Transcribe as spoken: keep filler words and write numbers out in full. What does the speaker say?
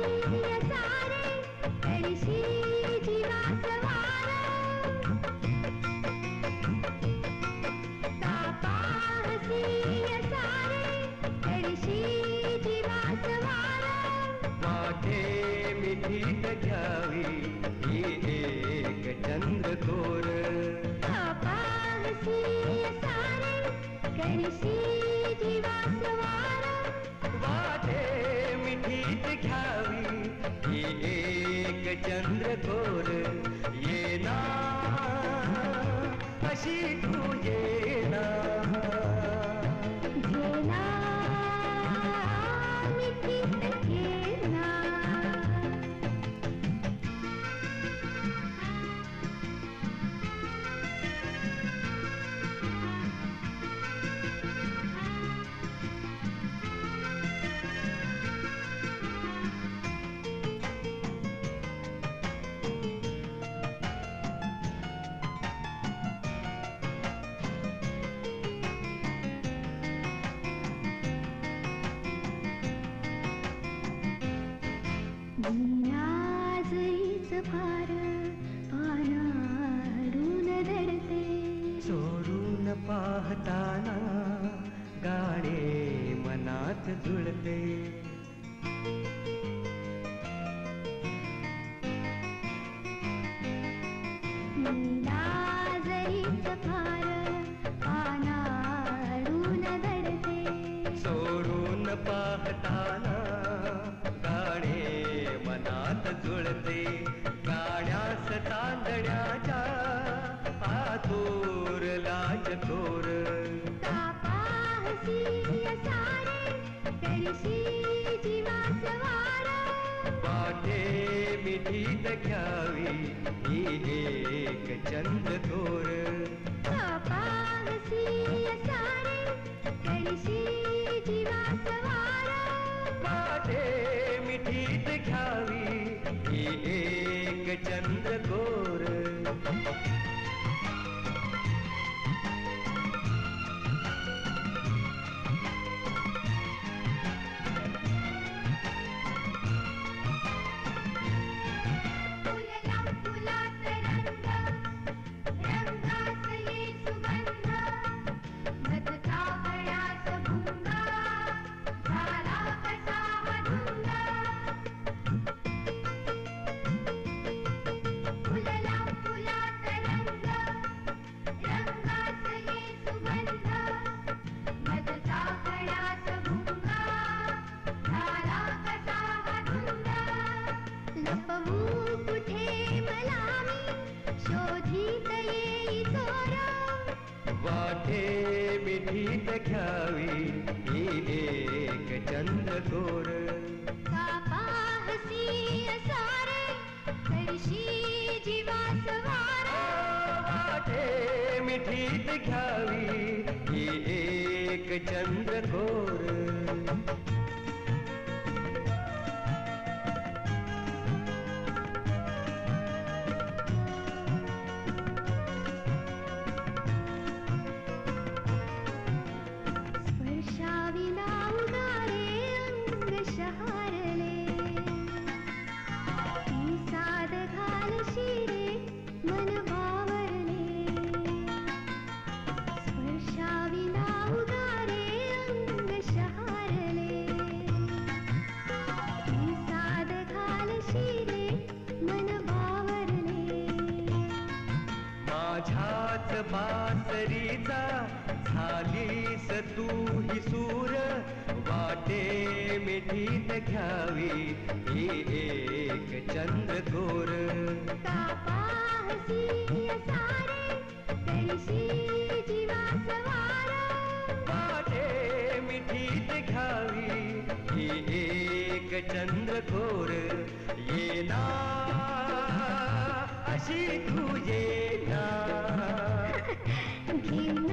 मिठीत घ्यावी ही एक चंद्रकोर वाटे मिठीत घ्यावी ही एक चंद्रकोर ये ना अशी तू ये ना फार पानाडून दडते चोरून पाहताना गाणे मनात जुळते जरीच फार पानाडून दडते चोरून पाहताना गाणे मनात जुळते गाण्यास तांदण्याच्या आतूर लाजकोर वाटे मिठीत घ्यावी ही एक चंद्रकोर वाटे मिठीत घ्यावी ही एक चंद्रकोर वाटे मिठीत घ्यावी ही एक चंद्रकोर वाटे मिठीत घ्यावी ही एक चंद्रकोर माझ्याच बासरीचा झालीस तू ही सूर वाटे मिठीत घ्यावी ही एक चंद्रकोर वाटे मिठीत घ्यावी ही एक चंद्रकोर ये ना अशी तू ये ना